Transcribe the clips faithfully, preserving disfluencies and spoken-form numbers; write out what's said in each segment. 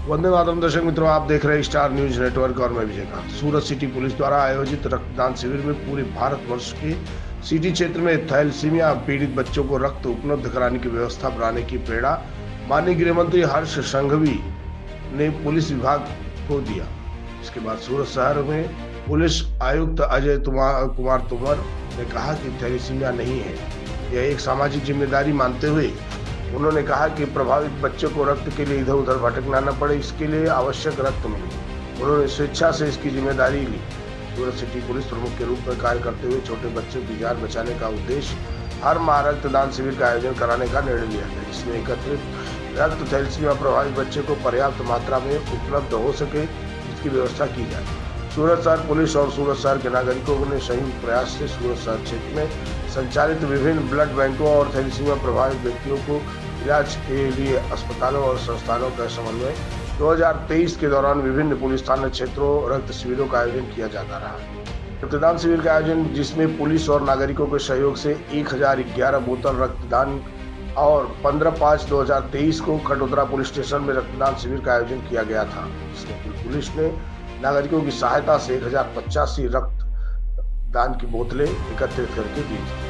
वंदे मातरम। दर्शक मित्रों, आप देख रहे हैं स्टार न्यूज नेटवर्क और मैं विजयकांत। सूरत सिटी पुलिस द्वारा आयोजित रक्तदान शिविर में पूरे भारतवर्ष के सिटी क्षेत्र में थैलेसीमिया पीड़ित बच्चों को रक्त उपलब्ध कराने की व्यवस्था बनाने की प्रेरणा माननीय गृह मंत्री हर्ष संघवी ने पुलिस विभाग को दिया। इसके बाद सूरत शहर में पुलिस आयुक्त अजय कुमार तोमर ने कहा कि थैलेसीमिया नहीं है, यह एक सामाजिक जिम्मेदारी मानते हुए उन्होंने कहा कि प्रभावित बच्चों को रक्त के लिए इधर उधर भटकना न पड़े, इसके लिए आवश्यक रक्त मिले। उन्होंने स्वेच्छा से इसकी जिम्मेदारी ली। सूरत सिटी पुलिस प्रमुख के रूप में कार्य करते हुए छोटे बच्चों की जान बचाने का उद्देश्य हर माह रक्तदान शिविर का आयोजन कराने का निर्णय लिया गया। इसमें एकत्रित रक्त थैलेसीमिया प्रभावित बच्चे को पर्याप्त मात्रा में उपलब्ध हो सके, इसकी व्यवस्था की जाए। सूरत शहर पुलिस और सूरत शहर के नागरिकों ने संयुक्त प्रयास से सूरत शहर क्षेत्र में संचालित विभिन्न ब्लड बैंकों और थैलेसीमिया प्रभावित व्यक्तियों को इलाज के लिए अस्पतालों और संस्थानों का समन्वय दो हज़ार तेईस के दौरान विभिन्न पुलिस थाना क्षेत्रों रक्त शिविरों का आयोजन किया जाता रहा। रक्तदान शिविर का आयोजन, जिसमें पुलिस और नागरिकों के सहयोग से एक हजार ग्यारह बोतल रक्तदान और पंद्रह पाँच दो हजार तेईस को खटोदरा पुलिस स्टेशन में रक्तदान शिविर का आयोजन किया गया था। इसमें पुलिस ने नागरिकों की सहायता से एक हजार पचासी रक्त दान की बोतलें एकत्रित करके दी थी।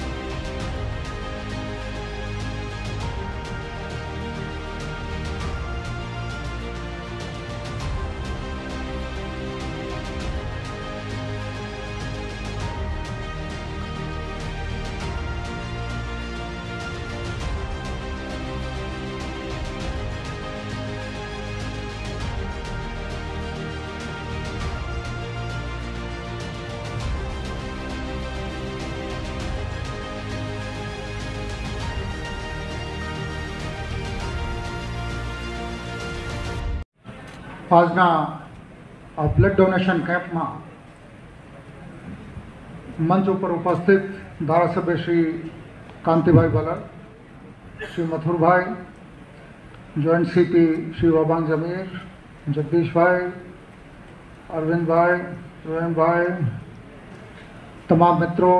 આજના બ્લડ ડોનેશન કેમ્પમાં મંચ ઉપર ઉપસ્થિત ધારાસભ્ય શ્રી કાંતિભાઈ ભલર, શ્રી મથુરભાઈ, જોઈન્ટ સીપી શ્રી વબાંગ જમીર, જગદીશભાઈ, અરવિંદભાઈ, રોહનભાई, तमाम मित्रों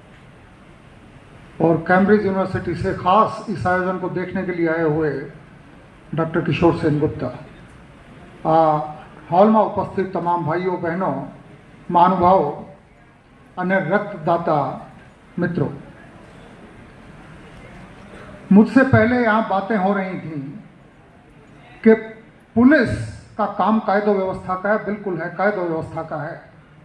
और कैम्ब्रिज यूनिवर्सिटी से खास इस आयोजन को देखने के लिए आए हुए डॉक्टर किशोर सेन गुप्ता, आ हॉल में उपस्थित तमाम भाइयों बहनों, महानुभावों और रक्तदाता मित्रों, मुझसे पहले यहाँ बातें हो रही थी कि पुलिस का काम कायदो व्यवस्था का है। बिल्कुल है, कायदो व्यवस्था का है।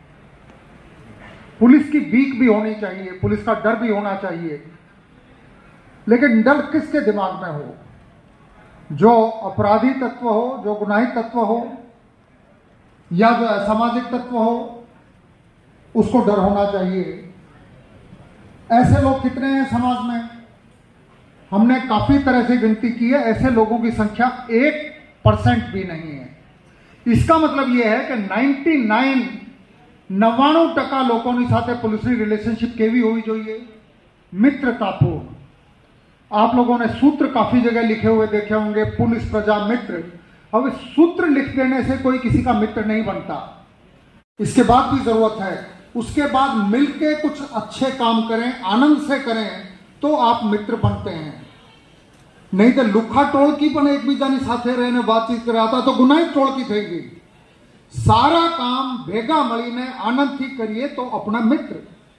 पुलिस की बीक भी होनी चाहिए, पुलिस का डर भी होना चाहिए, लेकिन डर किसके दिमाग में हो? जो अपराधी तत्व हो, जो गुनाही तत्व हो, या जो असामाजिक तत्व हो, उसको डर होना चाहिए। ऐसे लोग कितने हैं समाज में? हमने काफी तरह से गिनती की है, ऐसे लोगों की संख्या एक परसेंट भी नहीं है। इसका मतलब यह है कि नाइन्टी नाइन नवाणु टका लोगों साथे पुलिसनी रिलेशनशिप केवी होवी जोईए, मित्रतापूर्ण। आप लोगों ने सूत्र काफी जगह लिखे हुए देखे होंगे, पुलिस प्रजा मित्र। अब सूत्र लिख देने से कोई किसी का मित्र नहीं बनता, इसके बाद भी जरूरत है, उसके बाद मिलके कुछ अच्छे काम करें, आनंद से करें, तो आप मित्र बनते हैं। नहीं तो लुखा टोळकी पण एकबीजानी साथे रहीने बातचीत कर्या हता तो गुनाही टोळकी थई गई। सारा काम भेगा मळीने आनंदथी करिए तो अपना मित्र।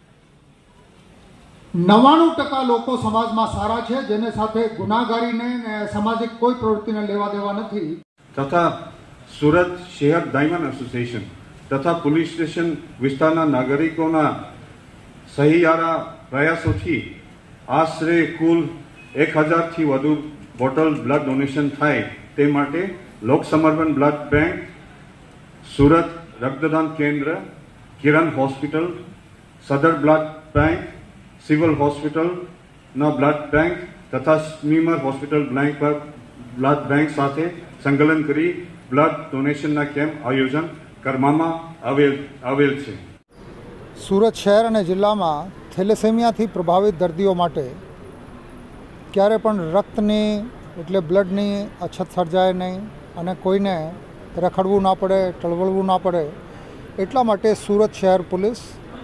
नवाणु टका लोको समाज में सारा है, जेने साथे गुनाहगारी ने सामाजिक कोई प्रवृत्ति ने लेवा देवा नहीं। तथा सूरत शहर डायमंड एसोसिएशन तथा पुलिस स्टेशन विस्तारना नागरिकों सहियारा प्रयासों थी आश्रे कुल एक हजार थी वधु बोटल ब्लड डोनेशन थाय ते माटे लोक समर्पण ब्लड बैंक, सूरत रक्तदान केंद्र, किरण हॉस्पिटल, सदर ब्लड बैंक, सिविल हॉस्पिटल ना ब्लड बैंक तथा स्मीमर हॉस्पिटल ब्लैंक पर ब्लड बैंक साथे संकलन करी ब्लड डोनेशन ना केम्प आयोजन करवामां आवेल आवेल छे। सूरत शहर और जिला में थेलेसेमिया थी प्रभावित दर्दियों माटे क्यारे पण रक्तनी एटले ब्लडनी अछत सर्जाए नहीं अने कोईने रखड़वू ना पड़े, टळवळवू ना पड़े, एटला माटे सूरत शहर पुलिस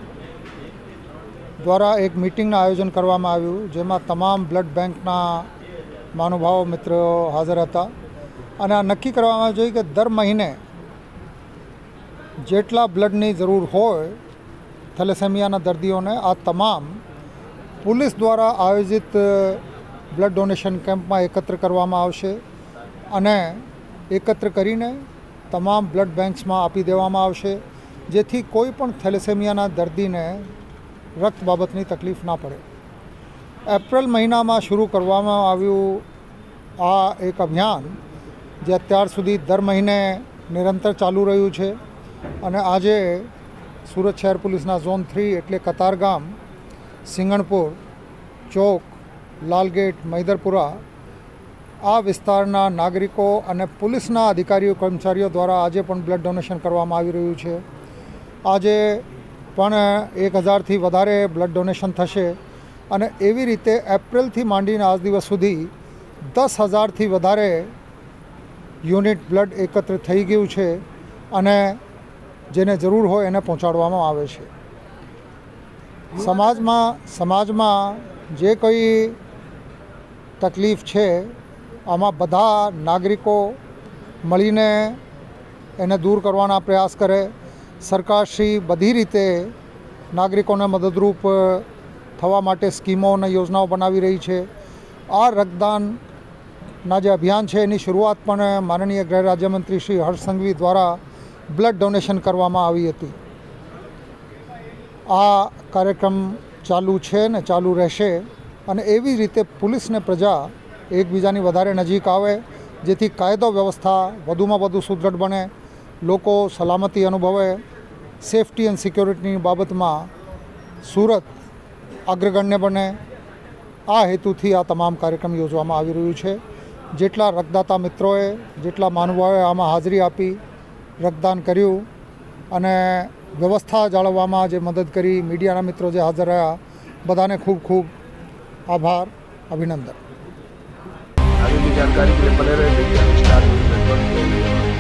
द्वारा एक मीटिंग आयोजन करवामां आव्युं, जेमां तमाम ब्लड बैंकना महानुभावो मित्रों हाजर हता અને આ નક્કી કરવામાં જોઈએ કે દર મહિને જેટલા બ્લડની જરૂર હોય થેલેસેમિયાના દર્દીઓને આ તમામ પોલીસ દ્વારા આયોજિત બ્લડ ડોનેશન કેમ્પમાં એકત્ર કરવામાં આવશે અને એકત્ર કરીને તમામ બ્લડ બેંક્સમાં આપી દેવામાં આવશે, જેથી કોઈ પણ થેલેસેમિયાના દર્દીને રક્ત બાબતની તકલીફ ના પડે. એપ્રિલ મહિનામાં શરૂ કરવામાં આવ્યું આ એક અભિયાન જે અત્યાર સુધી દર મહિને નિરંતર ચાલુ રહ્યું છે અને આજે સુરત શહેર પોલીસના ઝોન થ્રી એટલે કતારગામ, સિંગણપુર, ચોક, લાલગેટ, મૈદરપુરા આ વિસ્તારના નાગરિકો અને પોલીસના અધિકારીઓ કર્મચારીઓ દ્વારા આજે પણ બ્લડ ડોનેશન કરવામાં આવી રહ્યું છે. આજે પણ એક હજારથી વધારે બ્લડ ડોનેશન થશે અને એવી રીતે એપ્રિલથી માંડીને આજ દિવસ સુધી દસ હજારથી વધારે યુનિટ બ્લડ એકત્ર થઈ ગયું છે અને જેને જરૂર હોય એને પહોંચાડવામાં આવે છે. સમાજમાં સમાજમાં જે કોઈ તકલીફ છે આમાં બધા નાગરિકો મળીને એને દૂર કરવાના પ્રયાસ કરે. સરકારશ્રી બધી રીતે નાગરિકોને મદદરૂપ થવા માટે સ્કીમો અને યોજનાઓ બનાવી રહી છે. આ રક્તદાનના જે અભિયાન છે એની શરૂઆત પણ માનનીય ગૃહ રાજ્યમંત્રી શ્રી હર્ષ સંઘવી દ્વારા બ્લડ ડોનેશન કરવામાં આવી હતી. આ કાર્યક્રમ ચાલુ છે ને ચાલુ રહેશે અને એવી રીતે પોલીસ ને પ્રજા એકબીજાની વધારે નજીક આવે જેથી કાયદો વ્યવસ્થા વધુમાં વધુ સુદૃઢ બને, લોકો સલામતી અનુભવે, સેફટી એન્ડ સિક્યોરિટીની બાબતમાં સુરત અગ્રગણ્ય બને. આ હેતુથી આ તમામ કાર્યક્રમ યોજવામાં આવી રહ્યું છે. જેટલા રક્તદાતા મિત્રોએ, જેટલા મહાનુભાવોએ આમાં હાજરી આપી, રક્તદાન કર્યું અને વ્યવસ્થા જાળવવામાં જે મદદ કરી, મીડિયાના મિત્રો જે હાજર રહ્યા, બધાને ખૂબ ખૂબ આભાર, અભિનંદન. आगे की जानकारी के लिए बने रहे स्टार न्यूज़ नेटवर्क।